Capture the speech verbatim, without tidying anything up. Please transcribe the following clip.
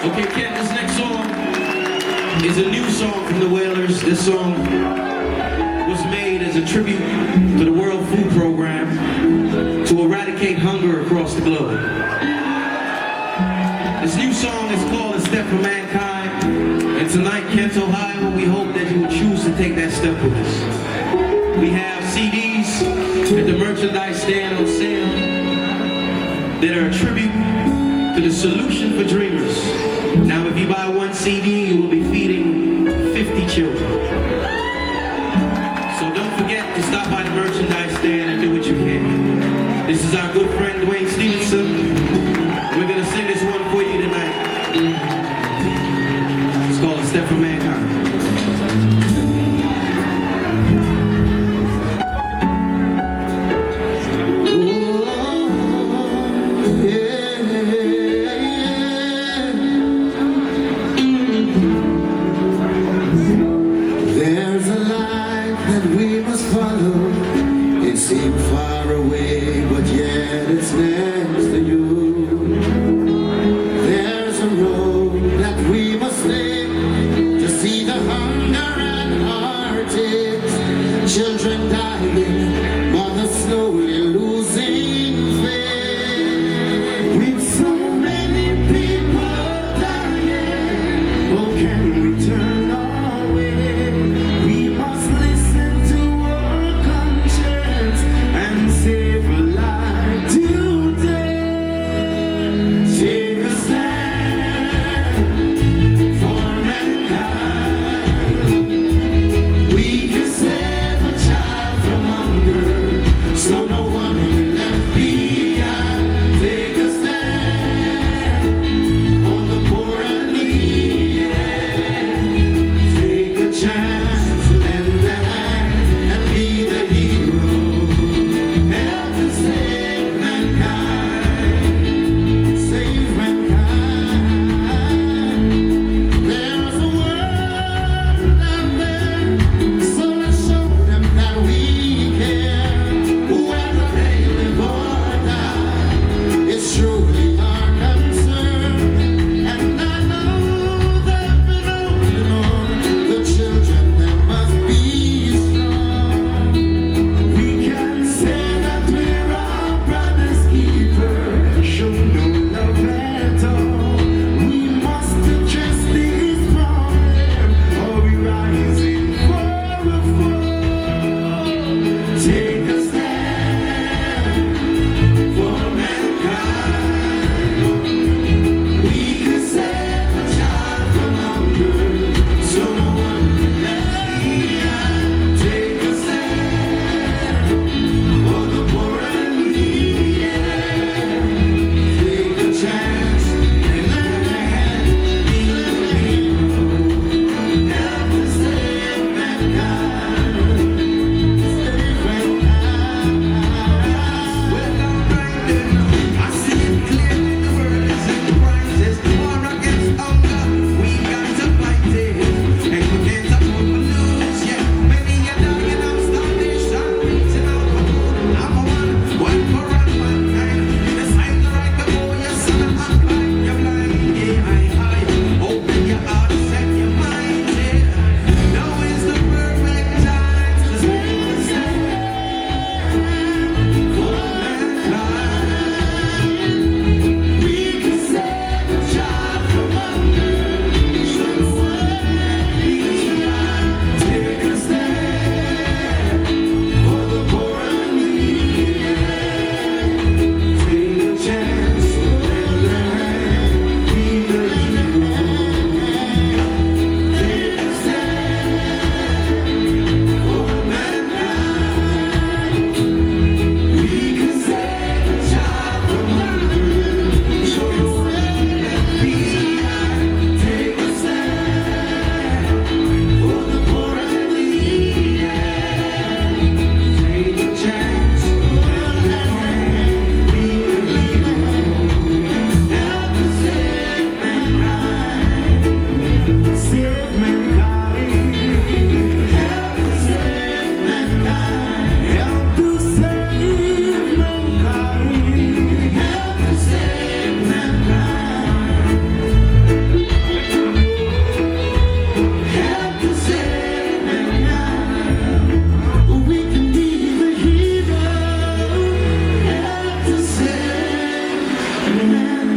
Okay, Ken, this next song is a new song from the Wailers. This song was made as a tribute to the World Food Program to eradicate hunger across the globe. This new song is called A Step for Mankind. And tonight, Kent, Ohio, we hope that you will choose to take that step with us. We have C Ds at the merchandise stand on sale that are a tribute to the Solution for Dreamers. Now, if you buy one C D, you will be feeding fifty children. So don't forget to stop by the merchandise stand and do what you can. This is our good friend Dwayne Stevenson. We're gonna sing this one for you tonight. It's called A Step for Mankind. There's a life that we must follow. hand.